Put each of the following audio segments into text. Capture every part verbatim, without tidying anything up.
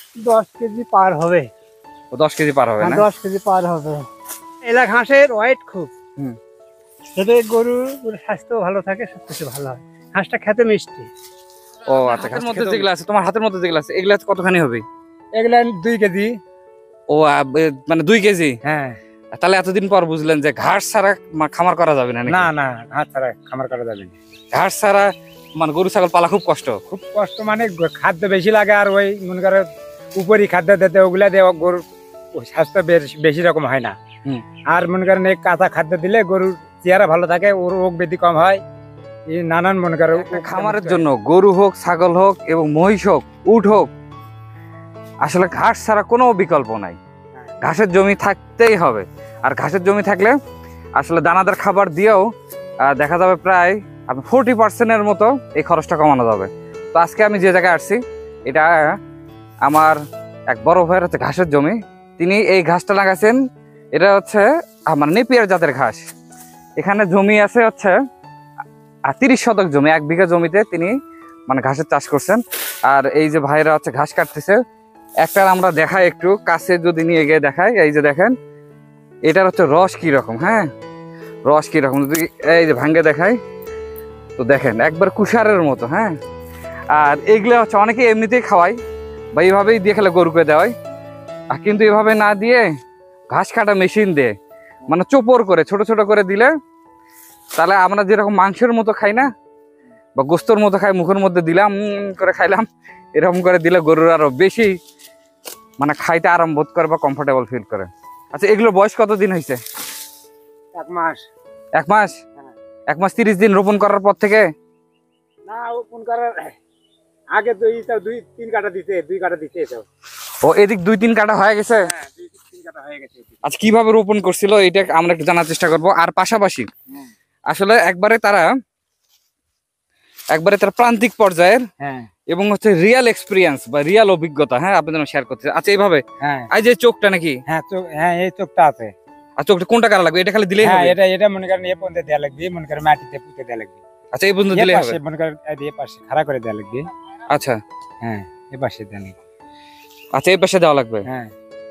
দশ কেজি পার হবে। ও দশ কেজি পার হবে না? দশ কেজি পার হবে। এলা ঘাসের ওয়েট খুব। হুম। যাতে গরুর স্বাস্থ্য ভালো থাকে, সবকিছু ভালো হয়। ঘাসটা খেতে মিষ্টি। ও আচ্ছা, হাতের মধ্যে যেগুলো আছে, তোমার হাতের মধ্যে যেগুলো আছে এগুলা কতখানি হবে? এগুলা দুই কেজি। ও মানে দুই কেজি? হ্যাঁ। তাহলে এতদিন পর বুঝলেন যে ঘাস ছাড়া খামার করা যাবে না? না না, ঘাস ছাড়া খামার করা যাবে না। ঘাস ছাড়া মানে গরু ছাগল পালা খুব কষ্ট। খুব কষ্ট, মানে খাদ্য বেশি লাগে, আর ওই মনে করো উপরি খাদ্য দিতে ওগুলা দিয়ে গরুর স্বাস্থ্য বেশি রকম হয় না। আর মনে করেন এই কাঁচা খাদ্য দিলে গরুর চেহারা ভালো থাকে, ওর রোগ ব্যাধি কম হয়। এই নানান মনে করো খামারের জন্য গরু হোক, ছাগল হোক এবং মহিষ হোক, উট হোক, আসলে ঘাস ছাড়া কোনো বিকল্প নাই। ঘাসের জমি থাকতেই হবে। আর ঘাসের জমি থাকলে আসলে দানাদার খাবার দিয়েও দেখা যাবে প্রায় আপনার ফোরটি পার্সেন্টের মতো এই খরচটা কমানো যাবে। তো আজকে আমি যে জায়গায় আসছি, এটা আমার এক বড় ভাইয়ের হচ্ছে ঘাসের জমি। তিনি এই ঘাসটা লাগাচ্ছেন, এটা হচ্ছে আমার নেপিয়ার জাতের ঘাস। এখানে জমি আছে হচ্ছে আর তিরিশ শতক জমি, এক বিঘা জমিতে তিনি মানে ঘাসের চাষ করছেন। আর এই যে ভাইরা হচ্ছে ঘাস কাটতেছে, একটার আমরা দেখাই একটু কাছে, যদি নিয়ে গিয়ে দেখাই, এই যে দেখেন এটার হচ্ছে রস কি রকম। হ্যাঁ, রস কি রকম যদি এই যে ভাঙ্গে দেখাই, তো দেখেন একবার কুষারের মতো। হ্যাঁ, আর এইগুলো হচ্ছে অনেকে এমনিতেই খাওয়াই বা এইভাবেই দিয়ে খেলে গরুকে দেওয়াই, আর কিন্তু এভাবে না দিয়ে ঘাস কাটা মেশিন দিয়ে মানে চোপড় করে ছোট ছোট করে দিলে, তাহলে আমরা যেরকম মাংসের মতো খাই না বা গোস্তর মতো খাই, মুখের মধ্যে দিলাম করে খাইলাম, এরকম করে দিলে গরুর আরো বেশি মানে খাইতে আরাম বোধ করে বা কমফোর্টেবল ফিল করে। আচ্ছা, এগুলোর বয়স কতদিন হয়েছে? এক মাস। এক মাস? এক মাস তিরিশ দিন রোপণ করার পর থেকে? না, রোপণ করার আগে দুই দুই তিন কাটা দিতে দুই কাটা দিতে ও এদিক দুই তিন কাটা হয়ে গেছে? হ্যাঁ, দুই তিন কাটা হয়ে গেছে। আচ্ছা, কিভাবে রোপণ করছিল এটা আমরা একটু জানার চেষ্টা করব। আর পাশাপাশি আসলে একবারে তারা একবারে তারা প্রান্তিক পর্যায়ের হ্যাঁ এবং হচ্ছে রিয়েল এক্সপিরিয়েন্স বা রিয়েল অভিজ্ঞতা হ্যাঁ আপনাদের শেয়ার করতে। আচ্ছা, এইভাবে হ্যাঁ, এই যে চোখটা নাকি? হ্যাঁ চোখ, হ্যাঁ এই চোখটা আছে। আর চোখটা কোনটা কারা লাগবে? এটা খালি দিলেই হবে? এটা এটা মনে করেন এ পর্যন্ত দেয়া লাগবে, মনে করেন মাটিতে পুঁতে দেয়া লাগবে। আচ্ছা, এই পর্যন্ত দিলেই হবে? মনে করেন এই পাশে খাড়া করে দেয়া লাগবে। আচ্ছা, হ্যাঁ এই পাশে দেয়া লাগবে। আচ্ছা, এই পাশে দেওয়া লাগবে। হ্যাঁ।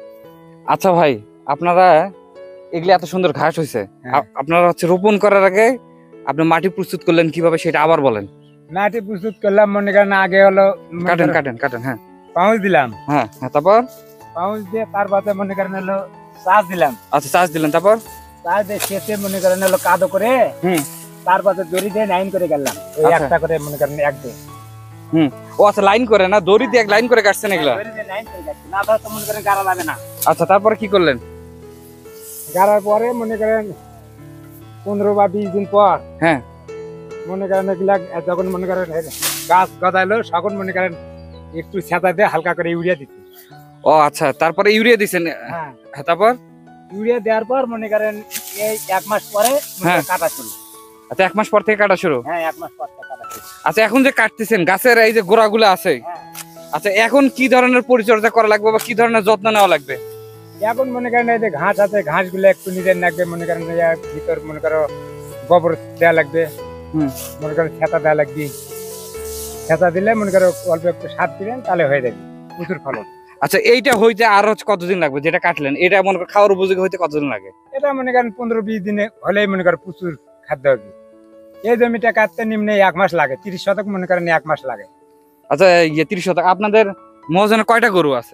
আচ্ছা ভাই, আপনারা এগুলো এত সুন্দর ঘাস হয়েছে, আপনারা হচ্ছে রোপণ করার আগে আপনি মাটি প্রস্তুত করলেন কিভাবে সেটা আবার বলেন। মাটি প্রস্তুত করলাম, মনে করেন আগে হলো কাটেন কাটেন কাটেন হ্যাঁ, পাউচ দিলাম। হ্যাঁ হ্যাঁ, তারপর পাউচ দিয়ে তারপরে মনে করেন হলো চাষ দিলাম। আচ্ছা, চাষ দিলেন, তারপর চাষ দিয়ে শেষে মনে করেন হলো কাদো করে, হুম, তারপরে দড়ি দিয়ে লাইন করে গেলাম, একটা করে মনে করেন এক দিয়ে। হুম, ও আচ্ছা, লাইন করে না, দড়ি দিয়ে এক লাইন করে কাটছেন এগুলা? দড়ি দিয়ে লাইন করে কাটছি, না তাহলে তো মনে করেন গাড়া লাগে না। আচ্ছা, তারপরে কি করলেন? গাড়ার পরে মনে করেন পনেরো বা বিশ দিন পর, হ্যাঁ, মনে করেন এগুলা যখন মনে করেন গাছ গজাইলো, তখন মনে করেন একটু ছাতা দিয়ে হালকা করে ইউরিয়া দিচ্ছি। ও আচ্ছা, তারপরে ইউরিয়া দিচ্ছেন? হ্যাঁ, তারপর ইউরিয়া দেওয়ার পর মনে করেন এই এক মাস পরে কাটা শুরু। আচ্ছা, এক মাস পর থেকে কাটা শুরু? হ্যাঁ, এক মাস পর থেকে কাটা শুরু। আচ্ছা, এখন যে কাটতেছেন গাছের এই যে গোড়াগুলো আছে, আচ্ছা এখন কি ধরনের পরিচর্যা করা লাগবে বা কি ধরনের যত্ন নেওয়া লাগবে? এখন মনে করেন এই যে ঘাস আছে, ঘাস গুলো একটু নিজের লাগবে, মনে করেন ভিতর মনে করো গোবর দেওয়া লাগবে, হম, মনে করেন খেতা দেওয়া লাগবে। খেতা দিলে মনে করো অল্প একটু সার দিলেন, তাহলে হয়ে যাবে প্রচুর ফলন। আচ্ছা, এইটা হইতে আর হচ্ছে কতদিন লাগবে? যেটা কাটলেন এটা মনে করেন খাওয়ার উপযোগী হইতে কতদিন লাগে? এটা মনে করেন পনেরো বিশ দিনে হলেই মনে করেন প্রচুর খাদ্য হবে। এই জমিটা কাটতে নিম্নে এক মাস লাগে, তিরিশ শতক মনে করেন এক মাস লাগে। আচ্ছা, ইয়ে তিরিশ শতক আপনাদের মহাজনে কয়টা গরু আছে?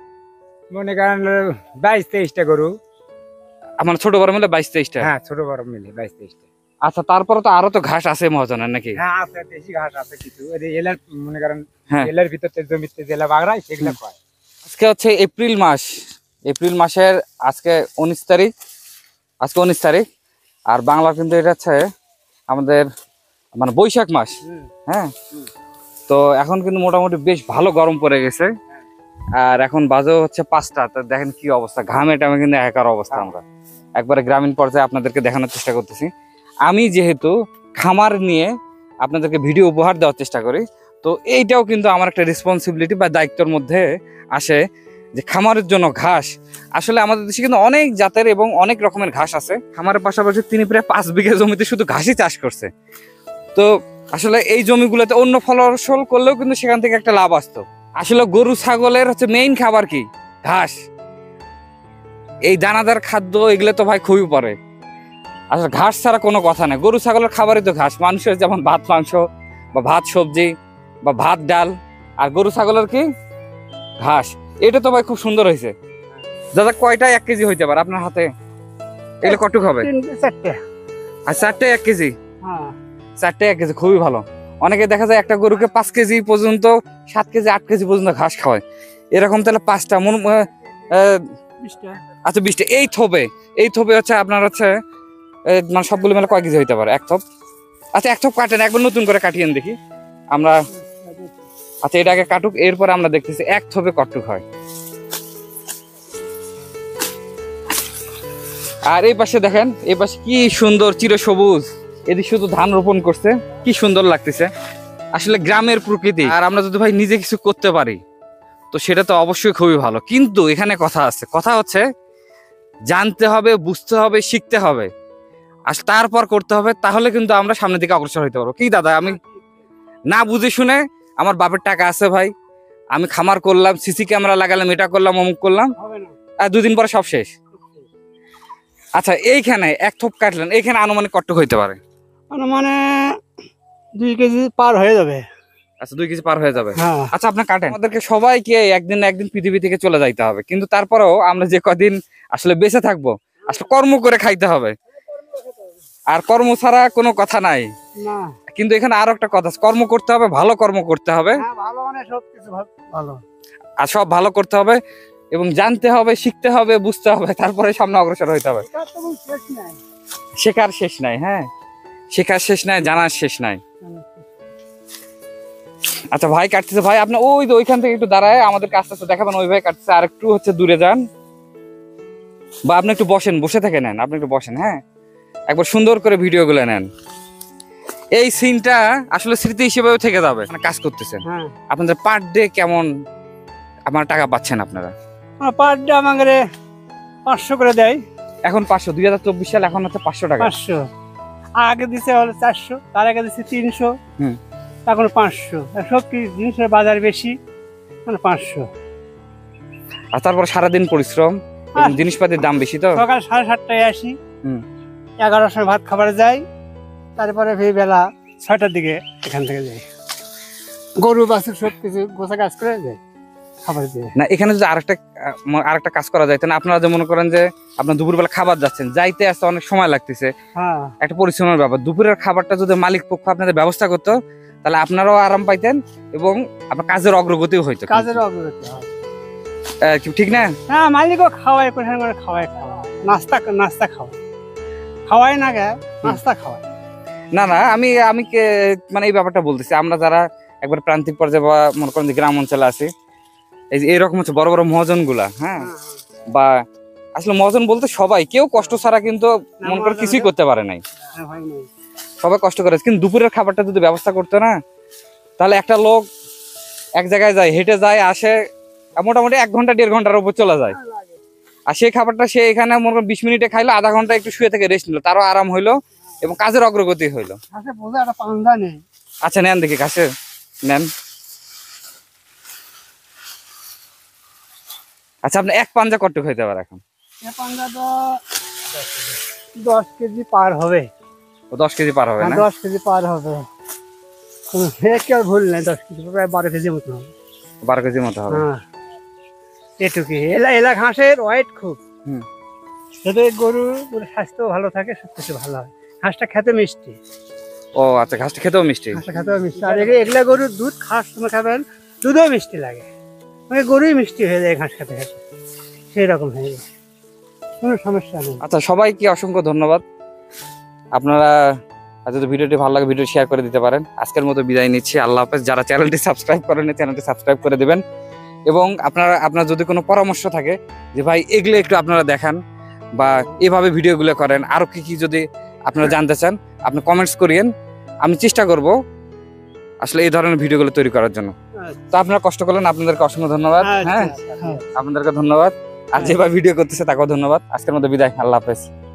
মনে করেন বাইশ তেইশটা গরু। আমার ছোট বড় মিলে বাইশ তেইশটা? হ্যাঁ, ছোট বড় মিলে বাইশ তেইশটা। আচ্ছা, তারপরে তো আরো তো ঘাস আছে মহাজনের নাকি? হ্যাঁ আছে, দেশি ঘাস আছে কিছু, এলার মনে করেন এলার ভিতরে জমিতে জেলা বাগড়ায় সেগুলো খায়। আজকে হচ্ছে এপ্রিল মাস, এপ্রিল মাসের আজকে উনিশ তারিখ, আজকে উনিশ তারিখ, আর বাংলা কিন্তু এটা হচ্ছে আমাদের মানে বৈশাখ মাস। হ্যাঁ, তো এখন কিন্তু মোটামুটি বেশ ভালো গরম পড়ে গেছে, আর এখন বাজেও হচ্ছে পাঁচটা। তো দেখেন কি অবস্থা, ঘামে টামে কিন্তু একার অবস্থা। আমরা একবারে গ্রামীণ পর্যায়ে আপনাদেরকে দেখানোর চেষ্টা করতেছি। আমি যেহেতু খামার নিয়ে আপনাদেরকে ভিডিও উপহার দেওয়ার চেষ্টা করি, তো এইটাও কিন্তু আমার একটা রেসপন্সিবিলিটি বা দায়িত্বের মধ্যে আসে যে খামারের জন্য ঘাস। আসলে আমাদের দেশে কিন্তু অনেক জাতের এবং অনেক রকমের ঘাস আছে। খামারের পাশাপাশি তিনি প্রায় পাঁচ বিঘা জমিতে শুধু ঘাসই চাষ করছে। তো আসলে এই জমিগুলোতে অন্য ফসল করলেও কিন্তু সেখান থেকে একটা লাভ আসতো। আসলে গরু ছাগলের হচ্ছে মেইন খাবার কি? ঘাস। এই দানাদার খাদ্য এগুলো তো ভাই খুবই পরে। আসলে ঘাস ছাড়া কোনো কথা নাই। গরু ছাগলের খাবারই তো ঘাস। মানুষের যেমন ভাত মাংস বা ভাত সবজি বা ভাত ডাল, আর গরু ছাগলের কি? ঘাস। এটা তো ভাই খুব সুন্দর হয়েছে। দাদা কয়টা এক কেজি হইতে পারে আপনার হাতে? এগুলো কটুক হবে? চারটে। আর চারটে এক কেজি? হ্যাঁ, চারটে এক কেজি, খুবই ভালো। অনেকে দেখা যায় একটা গরুকে পাঁচ কেজি পর্যন্ত, সাত কেজি আট কেজি পর্যন্ত ঘাস খাওয়ায়। এরকম তাহলে পাঁচটা মন আচ্ছা বিশটা এই থোপে, এই থোপে হচ্ছে আপনার হচ্ছে মানে সবগুলো মিলে কয় কেজি হইতে পারে এক থোপ? আচ্ছা এক থোপ কাটেন, একবার নতুন করে কাটিয়েন দেখি আমরা। আচ্ছা এটা আগে কাটুক, এরপরে আমরা দেখতেছি এক থোপে কটুক হয়। আর এই পাশে দেখেন, এই পাশে কি সুন্দর চিরসবুজ, এদিকে শুধু ধান রোপণ করছে, কি সুন্দর লাগতেছে। আসলে গ্রামের প্রকৃতি। আর আমরা যদি ভাই নিজে কিছু করতে পারি তো সেটা তো অবশ্যই খুবই ভালো। কিন্তু এখানে কথা আছে, কথা হচ্ছে জানতে হবে, বুঝতে হবে, শিখতে হবে, আর তারপর করতে হবে। তাহলে কিন্তু আমরা সামনের দিকে অগ্রসর হইতে পারবো। কি দাদা, আমি না বুঝে শুনে, আমার বাপের টাকা আছে ভাই, আমি খামার করলাম, সিসি ক্যামেরা লাগালাম, এটা করলাম, অমুক করলাম, আর দুদিন পরে সব শেষ। আচ্ছা এইখানে এক থোপ কাটলেন, এইখানে আনুমানিক কতটুকু হইতে পারে? মানে দুই কেজি পার হয়ে যাবে। আচ্ছা দুই কেজি পার হয়ে যাবে। হ্যাঁ। আচ্ছা আপনার কাটেন। আমাদেরকে সবাইকে একদিন না একদিন পৃথিবী থেকে চলে যাইতে হবে, কিন্তু তারপরেও আমরা যে কদিন আসলে বেঁচে থাকবো আসলে কর্ম করে খাইতে হবে। আর কর্ম ছাড়া কোনো কথা নাই। না, কিন্তু এখানে আরো একটা কথা আছে, কর্ম করতে হবে, ভালো কর্ম করতে হবে। ভালো মানে সবকিছু ভালো, আর সব ভালো করতে হবে এবং জানতে হবে, শিখতে হবে, বুঝতে হবে, তারপরে সামনে অগ্রসর হইতে হবে। শেখার শেষ নাই। হ্যাঁ, শেখার শেষ নাই, জানার শেষ নাই। আচ্ছা ভাই কাটতেছে, ভাই আপনি ওই যে ওইখান থেকে একটু দাঁড়ায় আমাদেরকে আস্তে আস্তে দেখাবেন। ওই ভাই কাটতেছে, আর একটু হচ্ছে দূরে যান, বা আপনি একটু বসেন, বসে থেকে নেন, আপনি একটু বসেন। হ্যাঁ, একবার সুন্দর করে ভিডিও গুলো নেন। এই সিনটা আসলে স্মৃতি হিসেবেও থেকে যাবে। মানে কাজ করতেছেন, আপনাদের পার ডে কেমন আপনার টাকা পাচ্ছেন আপনারা? পার ডে আমাদের পাঁচশো করে দেয়। এখন পাঁচশো, দুই হাজার চব্বিশ সাল এখন হচ্ছে পাঁচশো টাকা। পাঁচশো আগে দিছে হলো চারশো, তার আগে দিচ্ছে তিনশো, এখন পাঁচশো। সব কি জিনিসের বাজার বেশি, মানে পাঁচশো। আর তারপরে সারাদিন পরিশ্রম, জিনিসপাতির দাম বেশি। তো সকাল সাড়ে সাতটায় আসি, এগারোটার সময় ভাত খাবার যাই, তারপরে বেলা ছয়টার দিকে এখান থেকে যাই, গরু বাছুর সব কিছু গোছা কাজ করে যাই, খাবার দিয়ে। না এখানে যদি আরেকটা আরেকটা কাজ করা যায়, না আপনারা যে মনে করেন যে আপনার দুপুরবেলা খাবার যাচ্ছেন, যাইতে আসতে অনেক সময় লাগতেছে, একটা পরিশ্রমের ব্যাপার। দুপুরের খাবারটা যদি মালিক পক্ষ আপনাদের ব্যবস্থা করতো তাহলে আপনারাও আরাম পাইতেন এবং আপনার কাজের অগ্রগতিও হইতো। কাজের অগ্রগতি হয়, ঠিক না? হ্যাঁ, মালিকও খাওয়ায়, কোথায় করে খাওয়ায়, খাওয়ায় নাস্তা নাস্তা খাওয়ায়, খাওয়ায় না গে নাস্তা খাওয়ায়। না না আমি আমি মানে এই ব্যাপারটা বলতেছি, আমরা যারা একবার প্রান্তিক পর্যায়ে বা মনে করেন যে গ্রাম অঞ্চলে আছি, এই যে এরকম হচ্ছে বড় বড় মহাজন গুলা, হ্যাঁ, বা আসলে মহাজন বলতে সবাই, কেউ কষ্ট ছাড়া কিন্তু মনে করে কিছুই করতে পারে নাই, সবাই কষ্ট করে। কিন্তু দুপুরের খাবারটা যদি ব্যবস্থা করতো না, তাহলে একটা লোক এক জায়গায় যায়, হেঁটে যায়, আসে, মোটামুটি এক ঘন্টা দেড় ঘন্টার উপর চলে যায়, আর সেই খাবারটা সে এখানে মনে করেন বিশ মিনিটে খাইলো, আধা ঘন্টা একটু শুয়ে থেকে রেস্ট নিল, তারও আরাম হইলো এবং কাজের অগ্রগতি হইলো। আচ্ছা নেন দেখি, ঘাসে নেন। আচ্ছা আপনি এক পাঞ্জা কটুক হইতে পারে এখন? দশ কেজি পার হবে। ও দশ কেজি পার হবে না? দশ কেজি পার হবে, ভুল নাই, দশ কেজি প্রায় বারো কেজি মতো হবে। বারো কেজি মতো হবে। এটুকি এলা এলা ঘাসের ওয়েট খুব, যাতে গরুর স্বাস্থ্য ভালো থাকে, সবকিছু ভালো হয়। ঘাসটা খেতে মিষ্টি। ও আচ্ছা, ঘাসটা খেতেও মিষ্টি। ঘাসটা খেতেও মিষ্টি। আর এগুলা গরুর দুধ ঘাস তুমি খাবেন, দুধও মিষ্টি লাগে, মানে গরুই মিষ্টি হয়ে যায় ঘাস খেতে খেতে, সেই রকম হয়ে যায়, কোনো সমস্যা নেই। আচ্ছা সবাইকে অসংখ্য ধন্যবাদ। আপনারা যদি ভিডিওটি ভালো লাগে ভিডিও শেয়ার করে দিতে পারেন। আজকের মতো বিদায় নিচ্ছি, আল্লাহ হাফেজ। যারা চ্যানেলটি সাবস্ক্রাইব করেন চ্যানেলটি সাবস্ক্রাইব করে দেবেন, এবং আপনারা আপনার যদি কোনো পরামর্শ থাকে যে ভাই এগুলো একটু আপনারা দেখান বা এভাবে ভিডিওগুলো করেন, আরো কি কি যদি আপনারা জানতে চান আপনি কমেন্টস করিয়েন, আমি চেষ্টা করব আসলে এই ধরনের ভিডিওগুলো তৈরি করার জন্য। তো আপনারা কষ্ট করলেন, আপনাদেরকে অসংখ্য ধন্যবাদ। হ্যাঁ, আপনাদেরকে ধন্যবাদ। আর যেভাবে ভিডিও করতেছে তাকেও ধন্যবাদ। আজকের মতো বিদায়, আল্লাহ হাফেজ।